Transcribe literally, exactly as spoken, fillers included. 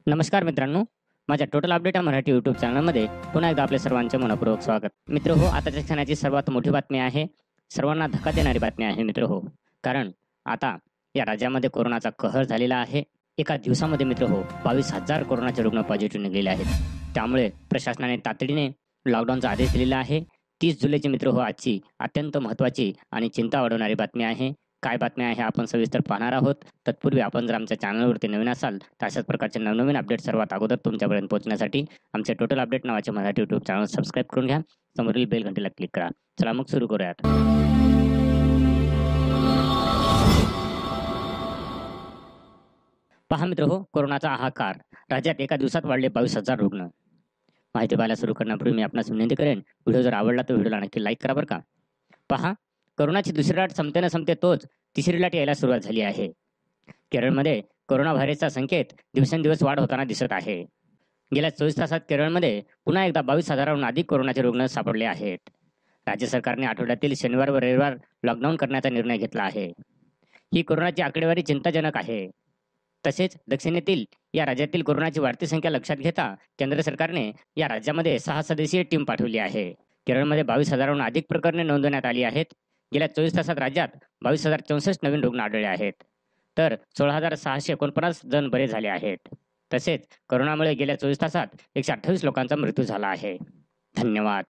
नमस्कार मित्रांनो, माझ्या टोटल अपडेट या मराठी यूट्यूब चॅनलमध्ये पुन्हा एकदा आपले सर्वांचे मनपूर्वक स्वागत. मित्र हो, आताच्या क्षणाची सर्वात मोठी बातमी आहे. सर्वांना धक्का देणारी बातमी आहे मित्र हो. कारण आता या राज्यामध्ये कोरोनाचा कहर झालेला आहे. एका दिवसामध्ये मित्र हो बावीस हजार कोरोनाचे रुग्ण पॉझिटिव्ह निघालेले आहेत. त्यामुळे प्रशासनाने तातडीने लॉकडाऊनचा आदेश दिलेला आहे. तीस जुलैची मित्र हो आजची अत्यंत महत्त्वाची आणि चिंता वाढवणारी बातमी आहे. काय बातमी आहे आपण सविस्तर पाहणार आहोत. तत्पूर्वी आपण जर आमच्या चॅनलवरती नवीन असाल तर अशाच प्रकारचे नवनवीन अपडेट सर्वात अगोदर तुमच्यापर्यंत पोहोचण्यासाठी आमचे टोटल अपडेट नावाचे मराठी यूट्यूब चॅनल सबस्क्राईब करून घ्या. समोरील बेल घंटीला क्लिक करा. चला मग सुरू करूयात. पहा मित्र हो, कोरोनाचा हाहाकार. राज्यात एका दिवसात वाढले बावीस हजार रुग्ण. माहिती पाहायला सुरू करण्यापूर्वी मी आपणास विनंती करेन, व्हिडिओ जर आवडला तर व्हिडिओला नक्की लाईक करा बरं का. पहा, कोरोनाची दुसरी लाट संपते न संपते तोच तिसरी लाट यायला सुरुवात झाली आहे. केरळमध्ये कोरोना व्हायरसचा संकेत दिवसेंदिवस वाढ होताना दिसत आहे. गेल्या चोवीस तासात केरळमध्ये पुन्हा एकदा बावीस हजाराहून अधिक कोरोनाचे रुग्ण सापडले आहेत. राज्य सरकारने आठवड्यातील शनिवार व रविवार लॉकडाऊन करण्याचा निर्णय घेतला आहे. ही कोरोनाची आकडेवारी चिंताजनक आहे. तसेच दक्षिणेतील या राज्यातील कोरोनाची वाढती संख्या लक्षात घेता केंद्र सरकारने या राज्यामध्ये सहा सदस्यीय टीम पाठवली आहे. केरळमध्ये बावीस हजाराहून अधिक प्रकरणे नोंदवण्यात आली आहेत. गेल्या चोवीस तासात राज्यात बावीस हजार चौसष्ट नवीन रुग्ण आढळले आहेत. तर सोळा हजार सहाशे एकोणपन्नास जण बरे झाले आहेत. तसेच कोरोनामुळे गेल्या चोवीस तासात एकशे अठ्ठावीस लोकांचा मृत्यू झाला आहे. धन्यवाद.